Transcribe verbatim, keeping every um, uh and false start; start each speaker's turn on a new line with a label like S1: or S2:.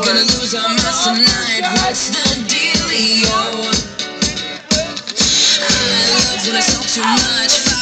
S1: Gonna lose our minds tonight. What's the dealio? I love when I talk too much.